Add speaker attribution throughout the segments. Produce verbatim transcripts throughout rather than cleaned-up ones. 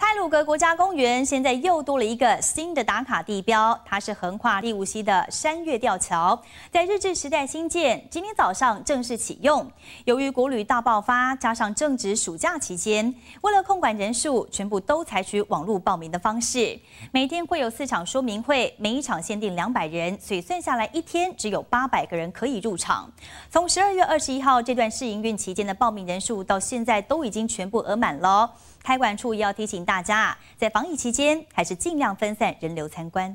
Speaker 1: 太鲁阁国家公园现在又多了一个新的打卡地标，它是横跨立雾溪的山岳吊桥，在日治时代兴建，今天早上正式启用。由于国旅大爆发，加上正值暑假期间，为了控管人数，全部都采取网络报名的方式。每天会有四场说明会，每一场限定两百人，所以算下来一天只有八百个人可以入场。从十二月二十一号这段试营运期间的报名人数，到现在都已经全部额满了。 开馆处也要提醒大家，在防疫期间，还是尽量分散人流参观。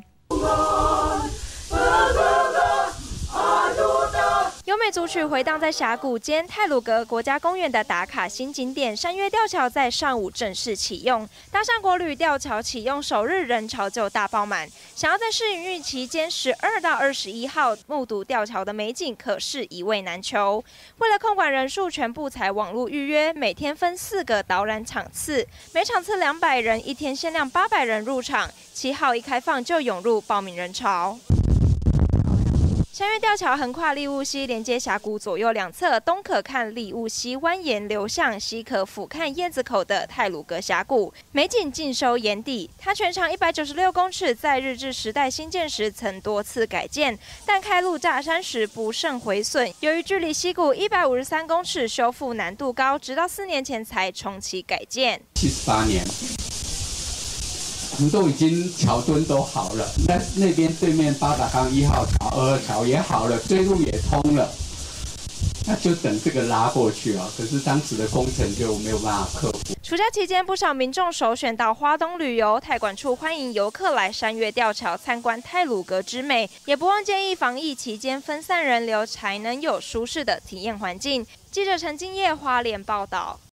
Speaker 2: 优美组曲回荡在峡谷间，太鲁阁国家公园的打卡新景点山岳吊桥在上午正式启用。搭上国旅吊桥启用首日，人潮就大爆满。想要在试营运期间十二到二十一号目睹吊桥的美景，可是一位难求。为了控管人数，全部采网络预约，每天分四个导览场次，每场次两百人，一天限量八百人入场。七号一开放就涌入报名人潮。 山岳吊桥横跨立雾溪，连接峡谷左右两侧，东可看立雾溪蜿蜒流向，西可俯瞰燕子口的太鲁阁峡谷，美景尽收眼底。它全长一百九十六公尺，在日治时代兴建时曾多次改建，但开路炸山时不慎毁损。由于距离溪谷一百五十三公尺，修复难度高，直到四年前才重启改建。
Speaker 3: 七十八年。 我们都已经桥墩都好了，那那边对面八达冈一号桥、二号桥也好了，追路也通了，那就等这个拉过去啊。可是当时的工程就没有办法克服。
Speaker 2: 暑假期间，不少民众首选到花东旅游，太管处欢迎游客来山岳吊桥参观太鲁阁之美，也不忘建议防疫期间分散人流，才能有舒适的体验环境。记者陈金叶花莲报道。